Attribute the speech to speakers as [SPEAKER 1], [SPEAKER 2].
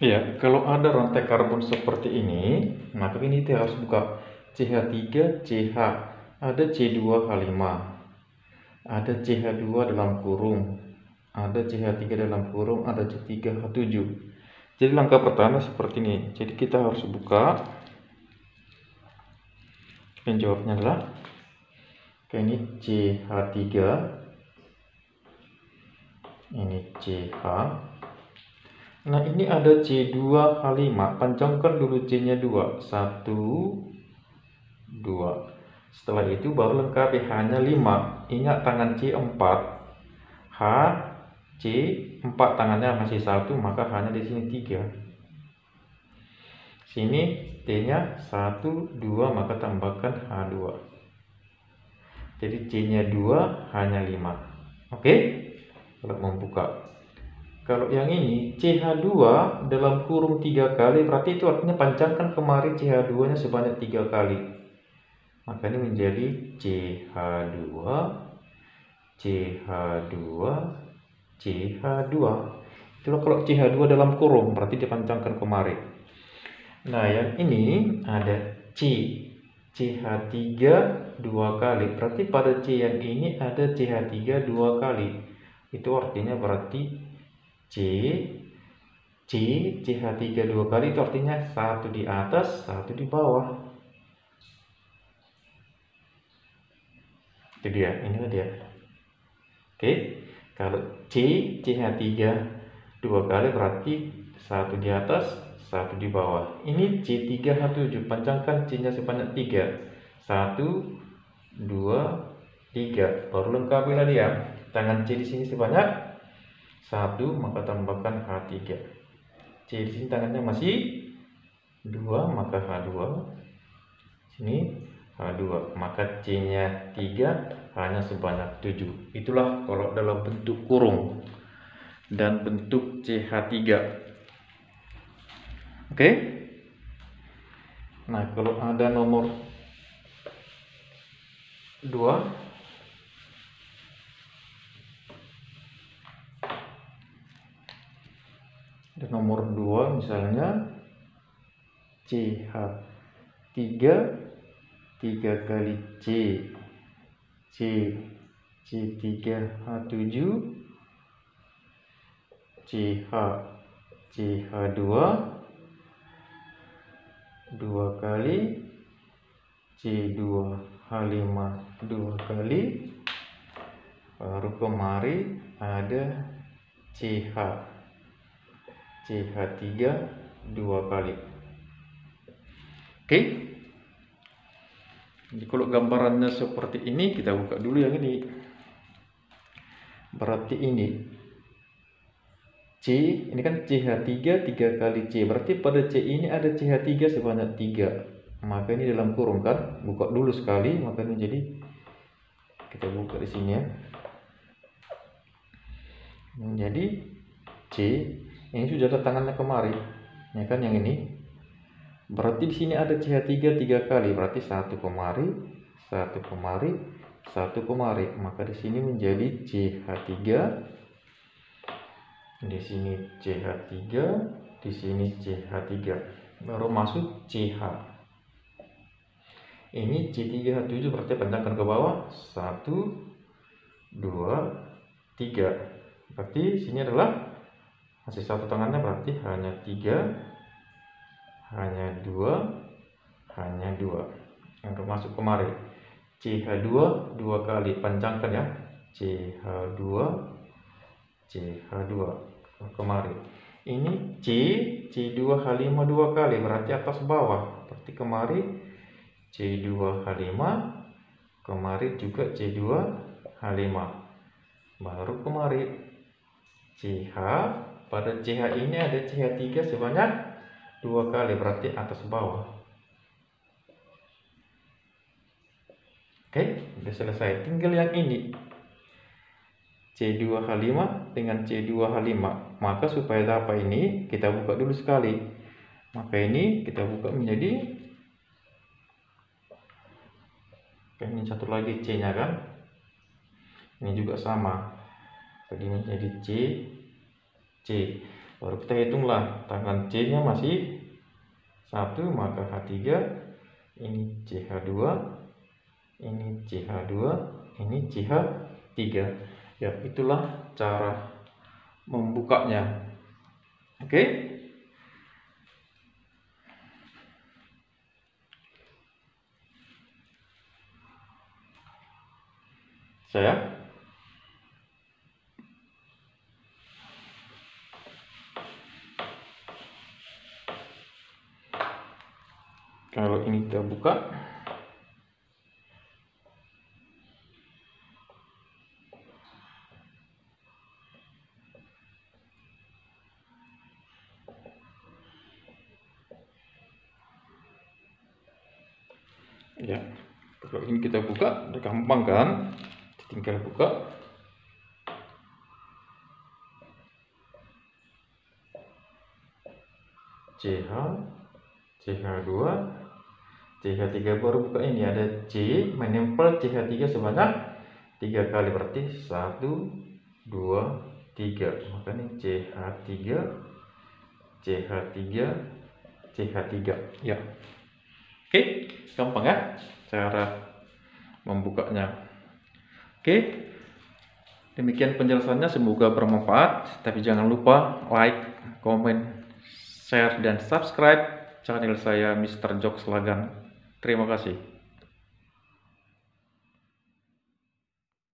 [SPEAKER 1] Ya, kalau ada rantai karbon seperti ini, maka ini kita harus buka CH3, CH, ada C2H5, ada CH2 dalam kurung, ada CH3 dalam kurung, ada C3H7. Jadi langkah pertama seperti ini. Jadi kita harus buka. Penjawabnya adalah ini CH3, ini CH. Nah, ini ada C2H5. Panjangkan dulu C-nya 2. 1, 2. Setelah itu baru lengkapi H-nya 5. Ingat tangan C 4. H, C 4 tangannya masih 1, maka H-nya di sini 3. Sini T-nya 1, 2, maka tambahkan H2. Jadi C-nya 2, H-nya 5. Oke? Kalau membuka. Kalau yang ini CH2 dalam kurung 3 kali, berarti itu artinya panjangkan kemari CH2-nya sebanyak 3 kali. Maka ini menjadi CH2, CH2, CH2. Itulah kalau CH2 dalam kurung, berarti dipanjangkan kemari. Nah, yang ini ada CH3 2 kali. Berarti pada C yang ini ada CH3 2 kali. Itu artinya berarti CH3 2 kali, itu artinya 1 di atas, 1 di bawah. Itu dia, inilah dia. Oke, kalau CH3 2 kali berarti 1 di atas, 1 di bawah. Ini C3H7, panjangkan C-nya sebanyak 3. 1, 2, 3. Baru lengkapilah dia. Tangan C di sini sebanyak 1, maka tambahkan H3. C di sini tangannya masih 2, maka H2. Sini H2, maka C-nya 3, H-nya sebanyak 7. Itulah kalau dalam bentuk kurung dan bentuk CH3. Oke? Nah, kalau ada nomor 2, dan nomor 2 misalnya CH3 3 kali C3H7, CH2 2 kali, C2H5 2 kali, baru kemari ada CH3 2 kali. Oke? Jadi kalau gambarannya seperti ini, kita buka dulu yang ini. Berarti ini C, ini kan CH3 3 kali C. Berarti pada C ini ada CH3 sebanyak 3. Maka ini dalam kurung kan? Buka dulu sekali, maka ini jadi kita buka di sini ya. Jadi C ini sudah ada tangannya kemari. Ya kan yang ini. Berarti di sini ada CH3 3 kali, berarti 1 kemari, 1 kemari, 1 kemari. Maka di sini menjadi CH3. Di sini CH3, di sini CH3. Baru masuk CH. Ini C3H7 berarti panjangkan ke bawah 1, 2, 3. Berarti sini adalah masih 1 tangannya, berarti hanya 3, hanya 2, hanya 2. Yang masuk kemari CH2 2 kali, panjangkan ya. CH2, CH2 kemari. Ini C2H5 2 kali, berarti atas bawah. Berarti kemari C2H5, kemari juga C2H5. Baru kemari CH, pada CH ini ada CH3 sebanyak 2 kali, berarti atas bawah. Oke, sudah selesai. Tinggal yang ini C2H5 dengan C2H5. Maka supaya dapat ini kita buka dulu sekali. Maka ini kita buka menjadi, ini satu lagi C nya kan, ini juga sama, jadi menjadi C. Baru kita hitunglah tangan C-nya masih 1, maka H3, ini CH2, ini CH2, ini CH3. Ya, itulah cara membukanya. Oke. Kalau ini kita buka, ya, kalau ini kita buka, udah gampang kan? Tinggal buka. CH, CH2, CH3, baru buka ini ada C menempel CH3 sebanyak 3 kali, berarti 1, 2, 3. Maka ini CH3, CH3, CH3. Ya. Oke, gampang ya cara membukanya. Oke. Demikian penjelasannya, semoga bermanfaat. Tapi jangan lupa like, komen, share, dan subscribe channel saya Mr. Jokes Lagan. Terima kasih.